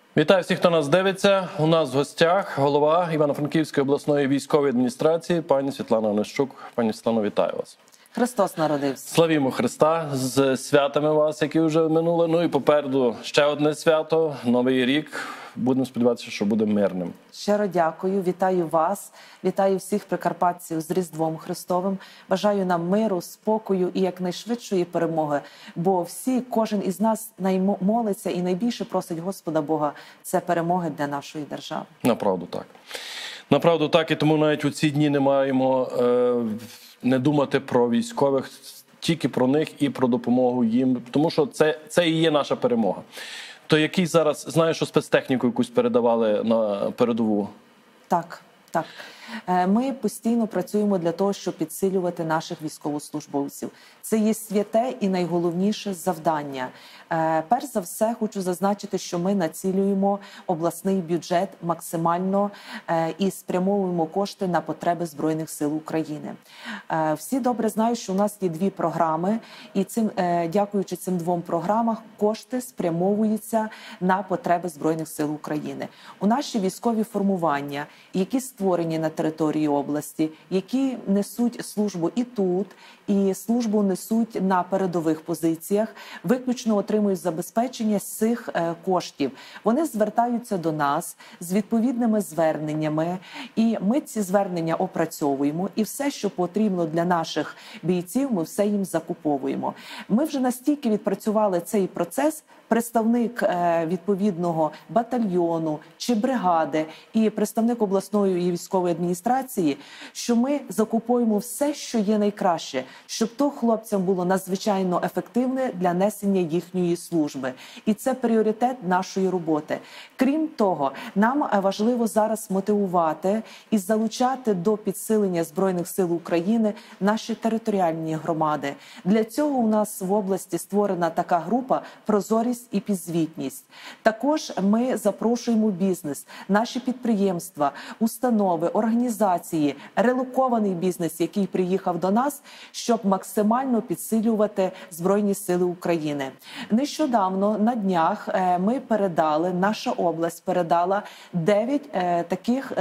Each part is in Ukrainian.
Вітаю всіх, хто нас дивиться. У нас в гостях голова Івано-Франківської обласної військової адміністрації пані Світлана Онищук. Пані Світлано, вітаю вас. Христос народився. Славімо Христа, з святами вас, які вже минули. Ну і попереду ще одне свято, Новий рік. Будемо сподіватися, що буде мирним. Щиро дякую, вітаю вас, вітаю всіх прикарпатців з Різдвом Христовим. Бажаю нам миру, спокою і якнайшвидшої перемоги, бо кожен із нас молиться і найбільше просить Господа Бога – це перемоги для нашої держави. Направду так. Направду так, і тому навіть у ці дні не маємо не думати про військових, тільки про них і про допомогу їм, тому що це і є наша перемога. То який зараз, знаю, що спецтехніку якусь передавали на передову? Так. Ми постійно працюємо для того, щоб підсилювати наших військовослужбовців. Це є святе і найголовніше завдання. Перш за все, хочу зазначити, що ми націлюємо обласний бюджет максимально і спрямовуємо кошти на потреби Збройних сил України. Всі добре знають, що у нас є дві програми, і дякуючи цим двом програмам, кошти спрямовуються на потреби Збройних сил України. У наші військові формування, які створені на території області, які несуть службу і тут, і службу несуть на передових позиціях, виключно отримують забезпечення з цих коштів. Вони звертаються до нас з відповідними зверненнями, і ми ці звернення опрацьовуємо, і все, що потрібно для наших бійців, ми все їм закуповуємо. Ми вже настільки відпрацювали цей процес, представник відповідного батальйону чи бригади і представник обласної військової адміністрації, що ми закуповуємо все, що є найкраще, щоб то хлопцям було надзвичайно ефективне для несення їхньої служби. І це пріоритет нашої роботи. Крім того, нам важливо зараз мотивувати і залучати до підсилення Збройних сил України наші територіальні громади. Для цього у нас в області створена така група «Прозорість і підзвітність». Також ми запрошуємо бізнес, наші підприємства, установи, організації, релокований бізнес, який приїхав до нас, щоб максимально підсилювати Збройні сили України. Нещодавно, на днях, наша область передала 9 таких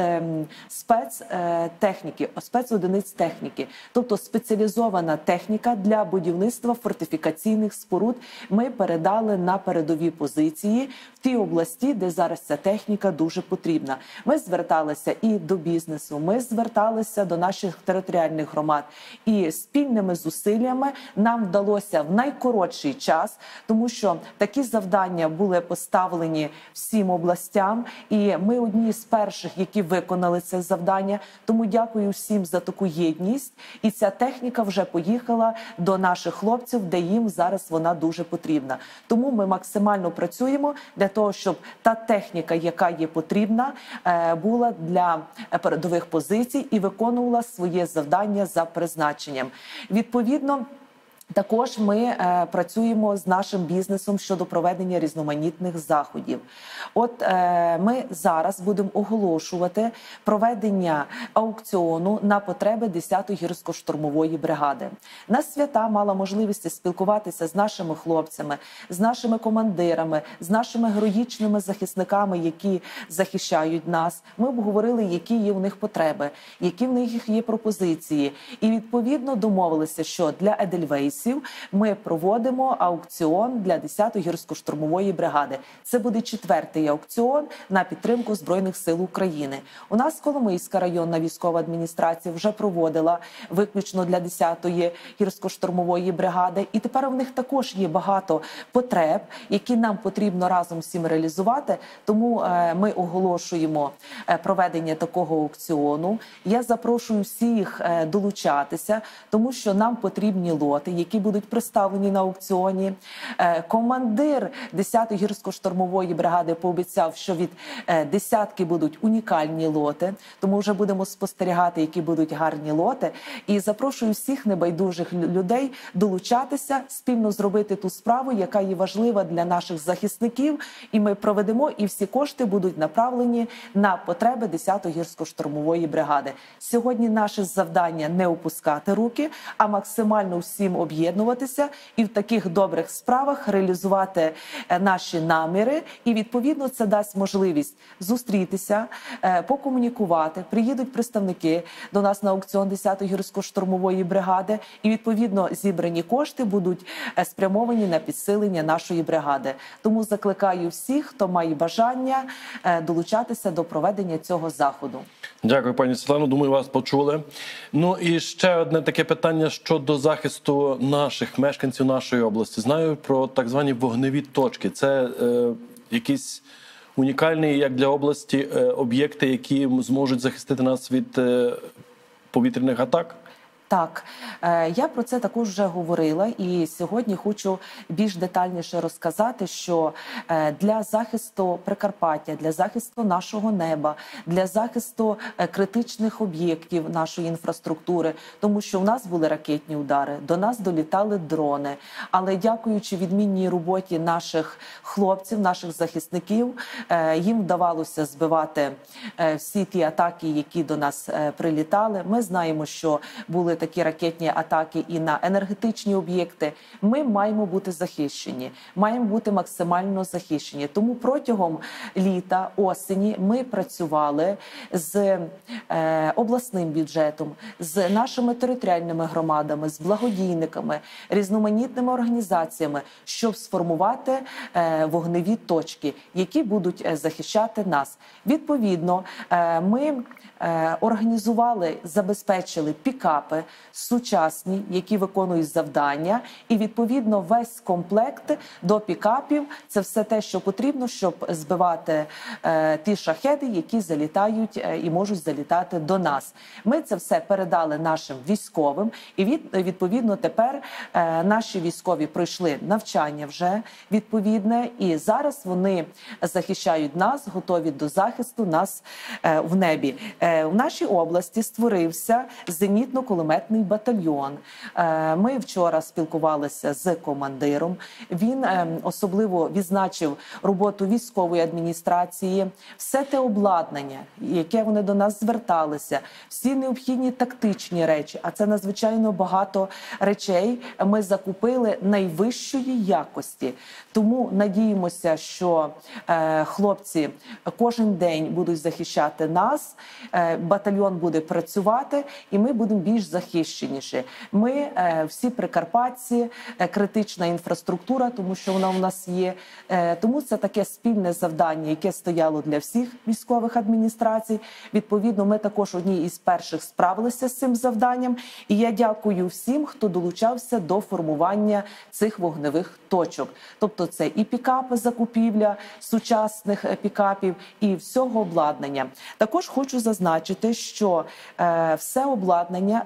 спецодиниць техніки, тобто спеціалізована техніка для будівництва фортифікаційних споруд ми передали на передові позиції в ті області, де зараз ця техніка дуже потрібна. Ми зверталися і до бізнесу, ми зверталися до наших територіальних громад. І спільними зусиллями нам вдалося в найкоротший час, тому що такі завдання були поставлені всім областям, і ми одні з перших, які виконали це завдання. Тому дякую всім за таку єдність. І ця техніка вже поїхала до наших хлопців, де їм зараз вона дуже потрібна. Тому ми максимально працюємо для того, щоб та техніка, яка є потрібна, була для передових позицій і виконувала своє завдання за призначенням. Відповідно, також ми працюємо з нашим бізнесом щодо проведення різноманітних заходів. Ми зараз будемо оголошувати проведення аукціону на потреби 10-ї гірсько-штурмової бригади. На свята мала можливість спілкуватися з нашими хлопцями, з нашими командирами, з нашими героїчними захисниками, які захищають нас. Ми обговорили, які є у них потреби, які в них є пропозиції. І відповідно домовилися, що для Едельвейсів ми проводимо аукціон для 10-ї гірсько-штурмової бригади. Це буде 4-й аукціон на підтримку Збройних сил України. У нас Коломийська районна військова адміністрація вже проводила виключно для 10-ї гірсько-штурмової бригади. І тепер у них також є багато потреб, які нам потрібно разом всім реалізувати. Тому ми оголошуємо проведення такого аукціону. Я запрошую всіх долучатися, тому що нам потрібні лоти, які будуть представлені на аукціоні. Командир 10-ї гірсько-штурмової бригади пообіцяв, що від десятки будуть унікальні лоти, тому вже будемо спостерігати, які будуть гарні лоти. І запрошую всіх небайдужих людей долучатися, спільно зробити ту справу, яка є важлива для наших захисників. І ми проведемо, і всі кошти будуть направлені на потреби 10-ї гірсько-штурмової бригади. Сьогодні наше завдання не опускати руки, а максимально всім об'єднати об'єднуватися і в таких добрих справах реалізувати наші наміри. І відповідно це дасть можливість зустрітися, покомунікувати. Приїдуть представники до нас на аукціон 10-ї гірсько-штурмової бригади, і відповідно зібрані кошти будуть спрямовані на підсилення нашої бригади. Тому закликаю всіх, хто має бажання, долучатися до проведення цього заходу. Дякую, пані Світлано. Думаю, вас почули. Ну і ще одне таке питання щодо захисту наших мешканців нашої області. Знаю про так звані вогневі точки. Це якісь унікальні, як для області, об'єкти, які зможуть захистити нас від повітряних атак? Так, я про це також вже говорила, і сьогодні хочу більш детальніше розказати, що для захисту Прикарпаття, для захисту нашого неба, для захисту критичних об'єктів нашої інфраструктури, тому що у нас були ракетні удари, до нас долітали дрони, але дякуючи відмінній роботі наших хлопців, наших захисників, їм вдавалося збивати всі ті атаки, які до нас прилітали. Ми знаємо, що були такі ракетні атаки і на енергетичні об'єкти. Ми маємо бути захищені, маємо бути максимально захищені. Тому протягом літа, осені ми працювали з обласним бюджетом, з нашими територіальними громадами, з благодійниками, різноманітними організаціями, щоб сформувати вогневі точки, які будуть захищати нас. Відповідно, ми організували, забезпечили пікапи сучасні, які виконують завдання, і відповідно весь комплект до пікапів – це все те, що потрібно, щоб збивати ті шахеди, які залітають і можуть залітати до нас. Ми це все передали нашим військовим, і відповідно тепер наші військові пройшли навчання вже відповідне, і зараз вони захищають нас, готові до захисту нас в небі. В нашій області створився зенітно-кулеметний батальйон. Ми вчора спілкувалися з командиром. Він особливо відзначив роботу військової адміністрації, все те обладнання, яке вони до нас зверталися, всі необхідні тактичні речі, а це надзвичайно багато речей, ми закупили найвищої якості. Тому надіємося, що хлопці кожен день будуть захищати нас, батальйон буде працювати, і ми будемо більш захищеніші. Ми всі прикарпатці, критична інфраструктура, тому що вона у нас є. Тому це таке спільне завдання, яке стояло для всіх військових адміністрацій. Відповідно, ми також одні із перших справилися з цим завданням. І я дякую всім, хто долучався до формування цих вогневих точок. Тобто це і пікапи, закупівля сучасних пікапів, і всього обладнання. Також хочу зазначити, що все обладнання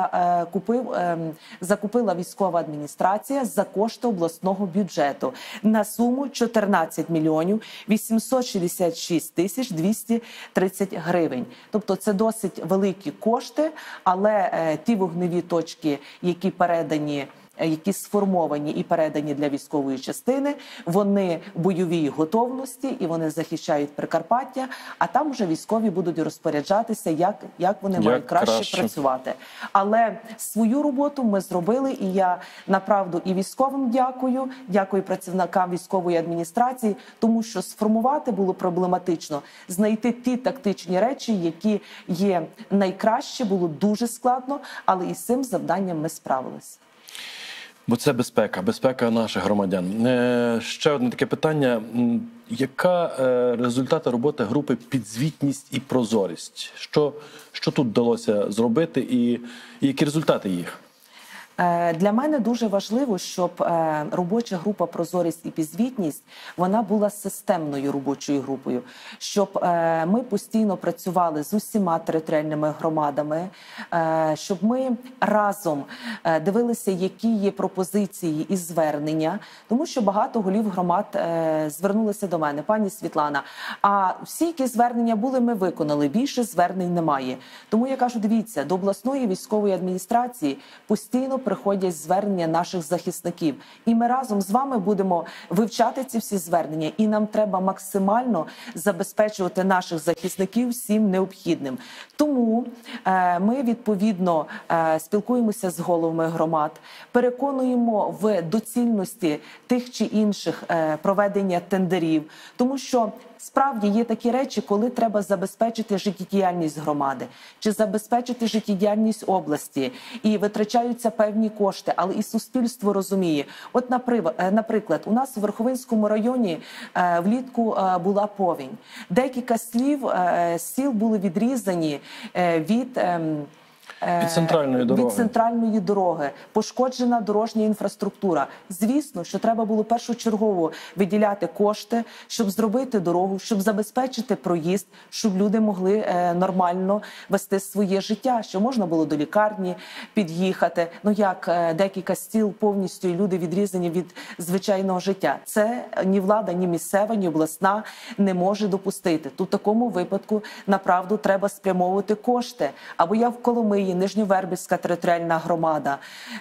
закупила військова адміністрація за кошти обласного бюджету на суму 14 мільйонів 866 тисяч 230 гривень. Тобто це досить великі кошти, але ті вогневі точки, які сформовані і передані для військової частини, вони в бойовій готовності і вони захищають Прикарпаття, а там вже військові будуть розпоряджатися, як вони мають краще працювати. Але свою роботу ми зробили, і я направду і військовим дякую працівникам військової адміністрації, тому що сформувати було проблематично. Знайти ті тактичні речі, які є найкраще, було дуже складно, але із цим завданням ми справилися. Бо це безпека наших громадян. Ще одне таке питання. Яка результати роботи групи «Підзвітність і прозорість»? Що тут вдалося зробити і які результати їх? Для мене дуже важливо, щоб робоча група «Прозорість і підзвітність» вона була системною робочою групою, щоб ми постійно працювали з усіма територіальними громадами, щоб ми разом дивилися, які є пропозиції і звернення, тому що багато голів громад звернулися до мене: пані Світлана, а всі, які звернення були, ми виконали, більше звернень немає. Тому я кажу, дивіться, до обласної військової адміністрації постійно приходять звернення наших захисників. І ми разом з вами будемо вивчати ці всі звернення. І нам треба максимально забезпечувати наших захисників всім необхідним. Тому ми, відповідно, спілкуємося з головами громад, переконуємо в доцільності тих чи інших проведення тендерів, тому що справді є такі речі, коли треба забезпечити життєдіяльність громади, чи забезпечити життєдіяльність області, і витрачаються певні кошти, але і суспільство розуміє. От, наприклад, у нас у Верховинському районі влітку була повінь. Декілька сіл були відрізані від центральної дороги, пошкоджена дорожня інфраструктура. Звісно, що треба було першочергово виділяти кошти, щоб зробити дорогу, щоб забезпечити проїзд, щоб люди могли нормально вести своє життя, щоб можна було до лікарні під'їхати. Ну як декілька сіл повністю і люди відрізані від звичайного життя. Це ні влада, ні місцева, ні обласна не може допустити. Тут в такому випадку, направду, треба спрямовувати кошти. Або я в Коломиї, Нижньовербівська територіальна громада.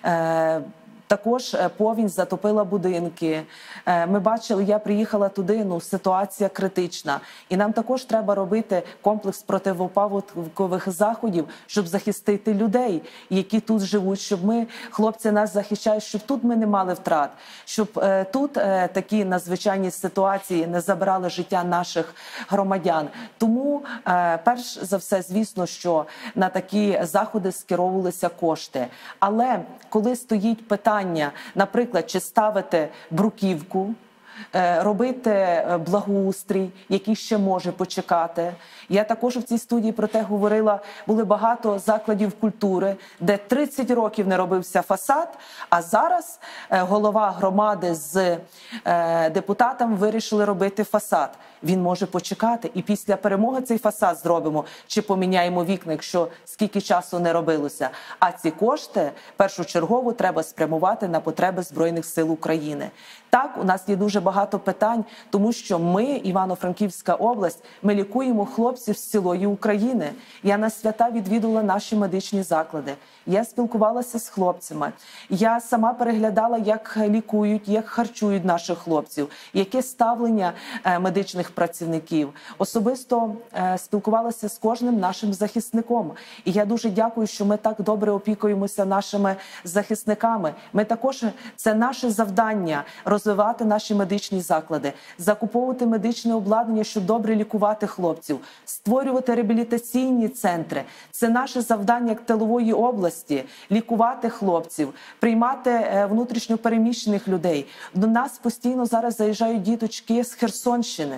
Також повінь затопила будинки. Ми бачили, я приїхала туди, ситуація критична. І нам також треба робити комплекс противопаводкових заходів, щоб захистити людей, які тут живуть, щоб хлопці нас захищають, щоб тут ми не мали втрат, щоб тут такі надзвичайні ситуації не забирали життя наших громадян. Тому, перш за все, звісно, що на такі заходи скеровувалися кошти. Але коли стоїть питання, наприклад, чи ставити бруківку, робити благоустрій, який ще може почекати. Я також в цій студії про те говорила, були багато закладів культури, де 30 років не робився фасад, а зараз голова громади з депутатом вирішили робити фасад. Він може почекати, і після перемоги цей фасад зробимо, чи поміняємо вікна, якщо скільки часу не робилося. А ці кошти першочергово треба спрямувати на потреби Збройних сил України. Так, у нас є дуже багато питань, тому що ми, Івано-Франківська область, ми лікуємо хлопців з цілої України. Я на свята відвідала наші медичні заклади. Я спілкувалася з хлопцями. Я сама переглядала, як лікують, як харчують наших хлопців, яке ставлення медичних працівників. Особисто спілкувалася з кожним нашим захисником. І я дуже дякую, що ми так добре опікуємося нашими захисниками. Ми також, це наше завдання – розвивати наші медичні заклади, закуповувати медичне обладнання, щоб добре лікувати хлопців, створювати реабілітаційні центри. Це наше завдання як тилової області – лікувати хлопців, приймати внутрішньо переміщених людей. До нас постійно зараз заїжджають діточки з Херсонщини.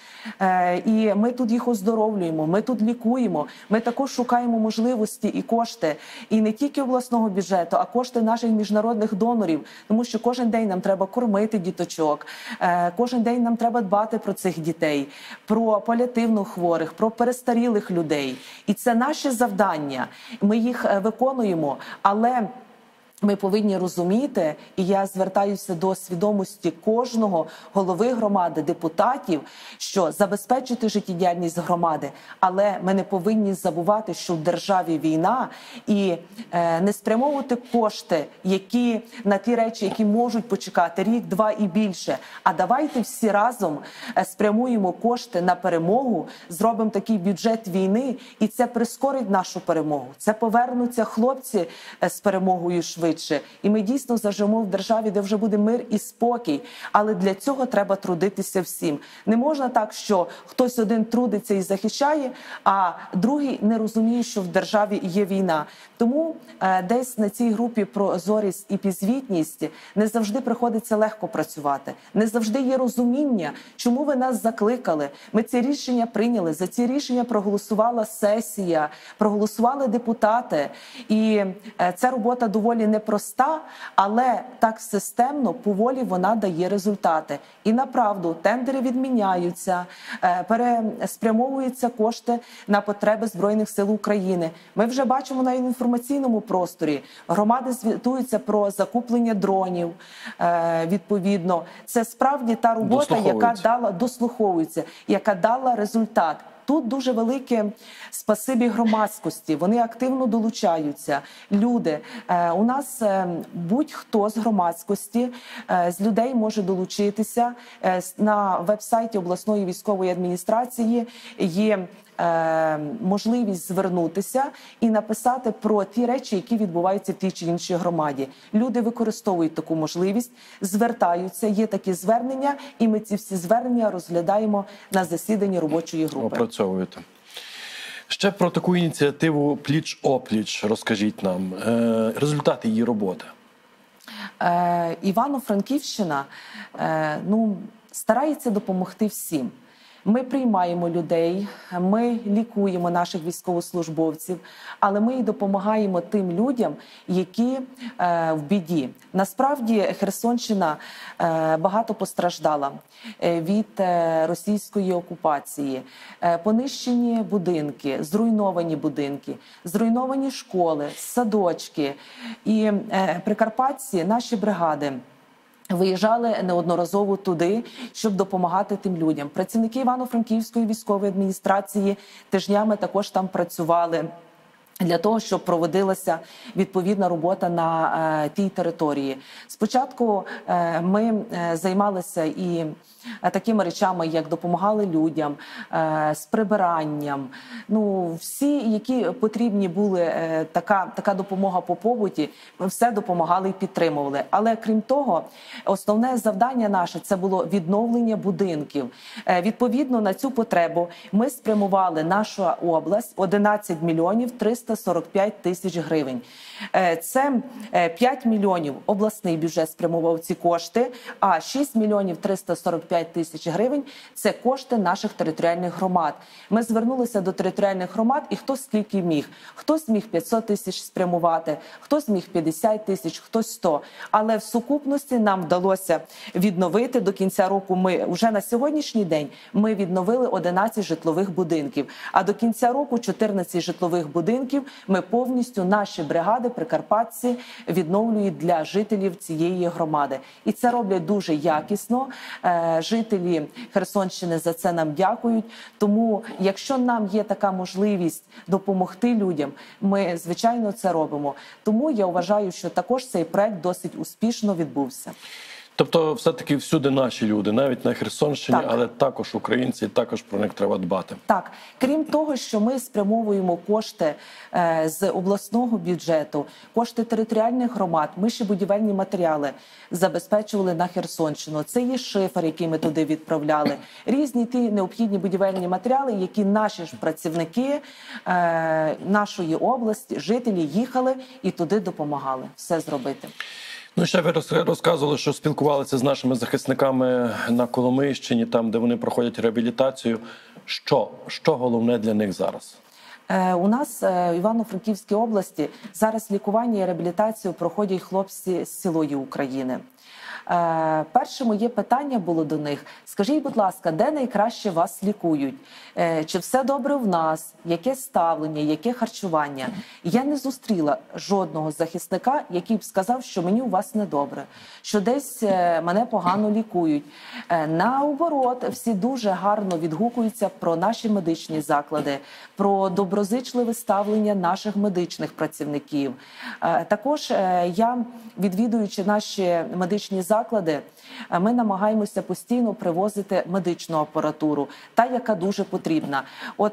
І ми тут їх оздоровлюємо, ми тут лікуємо, ми також шукаємо можливості і кошти, і не тільки обласного бюджету, а кошти наших міжнародних донорів, тому що кожен день нам треба кормити діточок, кожен день нам треба дбати про цих дітей, про паліативно хворих, про перестарілих людей. І це наше завдання, ми їх виконуємо, але ми повинні розуміти, і я звертаюся до свідомості кожного голови громади, депутатів, що забезпечити життєдіяльність громади, але ми не повинні забувати, що в державі війна, і не спрямовувати кошти, які на ті речі, які можуть почекати рік, два і більше. А давайте всі разом спрямуємо кошти на перемогу, зробимо такий бюджет війни, і це прискорить нашу перемогу. Це повернуться хлопці з перемогою швидше. І ми дійсно заживемо в державі, де вже буде мир і спокій. Але для цього треба трудитися всім. Не можна так, що хтось один трудиться і захищає, а другий не розуміє, що в державі є війна. Тому десь на цій групі прозорість і підзвітність не завжди приходиться легко працювати. Не завжди є розуміння, чому ви нас закликали. Ми ці рішення прийняли, за ці рішення проголосувала сесія, проголосували депутати. І ця робота доволі непроста, але так системно, поволі вона дає результати. І направду тендери відміняються, переспрямовуються кошти на потреби Збройних сил України. Ми вже бачимо на інформаційному просторі. Громади звітуються про закуплення дронів, відповідно. Це справді та робота, яка дослуховується, яка дала результат. тут дуже велике спасибі громадськості. Вони активно долучаються. Люди, у нас будь-хто з громадськості, з людей може долучитися. На веб-сайті обласної військової адміністрації є можливість звернутися і написати про ті речі, які відбуваються в тій чи іншій громаді. Люди використовують таку можливість, звертаються, є такі звернення, і ми ці всі звернення розглядаємо на засіданні робочої групи. Опрацьовуєте. Ще про таку ініціативу «Пліч-опліч» розкажіть нам. Результати її роботи. Івано-Франківщина старається допомогти всім. Ми приймаємо людей, ми лікуємо наших військовослужбовців, але ми і допомагаємо тим людям, які в біді. Насправді Херсонщина багато постраждала від російської окупації. Понищені будинки, зруйновані школи, садочки. І прикарпатці, наші бригади виїжджали неодноразово туди, щоб допомагати тим людям. Працівники Івано-Франківської військової адміністрації тижнями також там працювали для того, щоб проводилася відповідна робота на тій території. Спочатку ми займалися і такими речами, як допомагали людям, з прибиранням. Всі, які потрібні були, така допомога по побуті, ми все допомагали і підтримували. Але крім того, основне завдання наше – це було відновлення будинків. Відповідно на цю потребу ми спрямували, наша область, 11 мільйонів 345 тисяч гривень. Це 5 мільйонів обласний бюджет спрямував ці кошти, а 6 мільйонів 345 тисяч гривень – це кошти наших територіальних громад. Ми звернулися до територіальних громад, і хто скільки міг. Хтось міг 500 тисяч спрямувати, хтось міг 50 тисяч, хтось 100. Але в сукупності нам вдалося відновити до кінця року. Ми вже на сьогоднішній день ми відновили 11 житлових будинків. А до кінця року 14 житлових будинків ми повністю, наші бригади, прикарпатці, відновлюють для жителів цієї громади. І це роблять дуже якісно. Жителі Херсонщини за це нам дякують. Тому, якщо нам є така можливість допомогти людям, ми, звичайно, це робимо. Тому я вважаю, що також цей проект досить успішно відбувся. Тобто, все-таки всюди наші люди, навіть на Херсонщині, але також українці, також про них треба дбати. Так. Крім того, що ми спрямовуємо кошти з обласного бюджету, кошти територіальних громад, ми ще будівельні матеріали забезпечували на Херсонщину. Це є шифер, який ми туди відправляли. Різні ті необхідні будівельні матеріали, які наші ж працівники нашої області, жителі їхали і туди допомагали все зробити. Ще ви розказували, що спілкувалися з нашими захисниками на Коломийщині, там, де вони проходять реабілітацію. Що головне для них зараз? У нас в Івано-Франківській області зараз лікування і реабілітацію проходять хлопці з цілої України. Перше моє питання було до них: скажіть, будь ласка, де найкраще вас лікують? Чи все добре в нас? Яке ставлення, яке харчування? Я не зустріла жодного захисника, який б сказав, що мені у вас недобре, що десь мене погано лікують. Наоборот, всі дуже гарно відгукуються про наші медичні заклади, про доброзичливе ставлення наших медичних працівників. Також я, відвідуючи наші медичні заклади, ми намагаємося постійно привозити медичну апаратуру, та, яка дуже потрібна.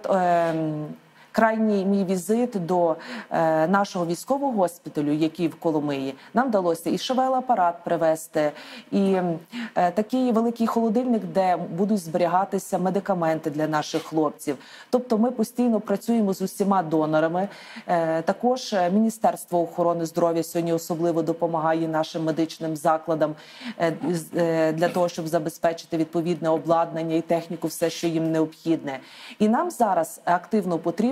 Крайній мій візит до нашого військового госпіталю, який в Коломиї, нам вдалося і ШВЛ-апарат привезти, і такий великий холодильник, де будуть зберігатися медикаменти для наших хлопців. Тобто ми постійно працюємо з усіма донорами. Також Міністерство охорони здоров'я сьогодні особливо допомагає нашим медичним закладам для того, щоб забезпечити відповідне обладнання і техніку, все, що їм необхідне. І нам зараз активно потрібно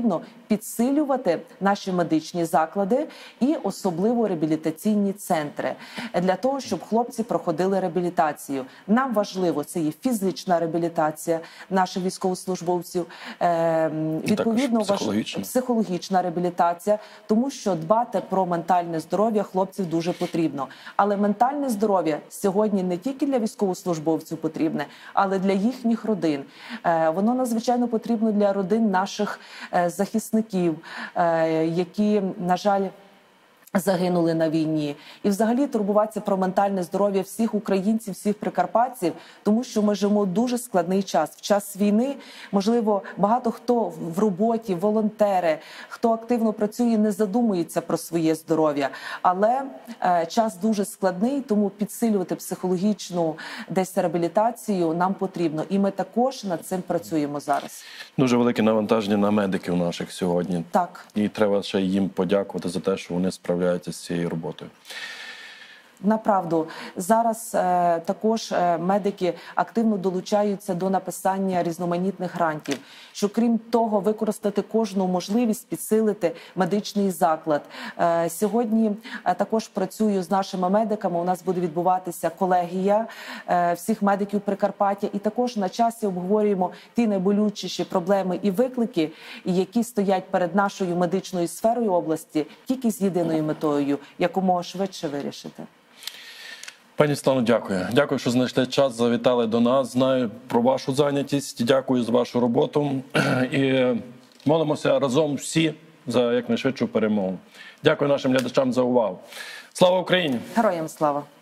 потрібно підсилювати наші медичні заклади і особливо реабілітаційні центри для того, щоб хлопці проходили реабілітацію. Нам важливо, це є фізична реабілітація наших військовослужбовців, відповідно психологічна реабілітація, тому що дбати про ментальне здоров'я хлопців дуже потрібно. Але ментальне здоров'я сьогодні не тільки для військовослужбовців потрібне, але для їхніх родин. Воно надзвичайно потрібно для родин наших захисників, які, на жаль, загинули на війні. І взагалі турбуватися про ментальне здоров'я всіх українців, всіх прикарпатців, тому що ми живемо дуже складний час. В час війни, можливо, багато хто в роботі, волонтери, хто активно працює, не задумується про своє здоров'я. Але час дуже складний, тому підсилювати психологічну десь реабілітацію нам потрібно. І ми також над цим працюємо зараз. Дуже велике навантаження на медиків наших сьогодні. Так. І треба ще їм подякувати за те, що вони справляються з цією роботою. Направду, зараз також медики активно долучаються до написання різноманітних грантів, що крім того, використати кожну можливість підсилити медичний заклад. Сьогодні також працюю з нашими медиками, у нас буде відбуватися колегія всіх медиків Прикарпаття, і також на часі обговорюємо ті найболючіші проблеми і виклики, які стоять перед нашою медичною сферою області, тільки з єдиною метою – якомога швидше вирішити. Пані Світлано, дякую. Дякую, що знайшли час, завітали до нас. Знаю про вашу зайнятість, дякую за вашу роботу. І молимося разом всі за якнайшвидшу перемогу. Дякую нашим глядачам за увагу. Слава Україні! Героям слава!